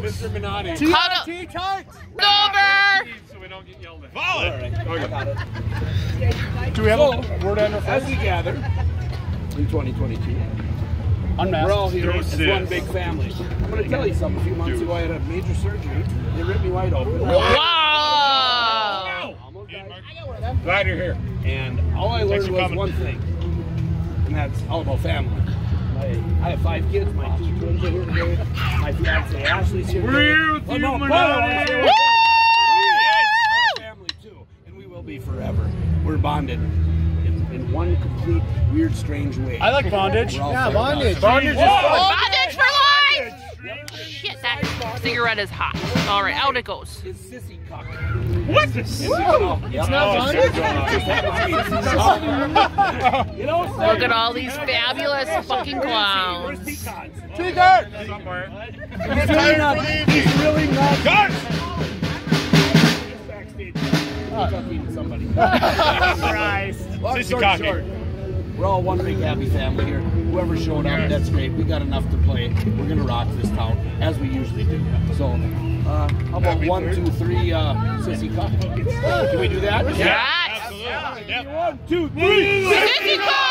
Mr. Minotti. Over! So we don't get yelled at. Follow it. Okay. Got it. Do we have a word on our As we gather in 2022, unmasked? we're all here Do as this. one big family. I'm going to tell you something. A few months ago, I had a major surgery. They ripped me wide open. Wow! Almost died. Glad you're here. And all I learned was one thing, and that's all about family. I have 5 kids. My 2 twins are here today. My fiance Ashley's here today. We're with you, Minotti. Our family too, and we will be forever. We're bonded in one complete, weird, strange way. I like bondage. Yeah, bondage. Bondage is fun. Bondage for life! Shit, that cigarette is hot. Alright, out it goes. It's sissy cock. What? It's not bondage? You know, Look at all these fabulous fucking clowns. where's pecans? Somewhere. He's really not. Guys! Backstage. Talking to somebody. Christ. Long Sissy story cocky. short, we're all one big happy family here. Whoever showed up, that's great. We got enough to play. We're gonna rock this town as we usually do. So, how about 1, 2, 3, sissy cock? Can we do that? Yes! Absolutely. Yep. 1, 2, 3. Sissy cock!